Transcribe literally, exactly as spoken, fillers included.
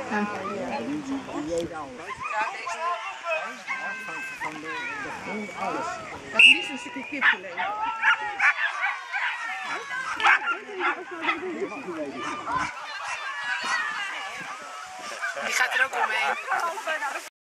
Ja. Die eet alles. Van de, de grond, alles. Het liefst een stukje kipfilet. Die gaat er ook omheen.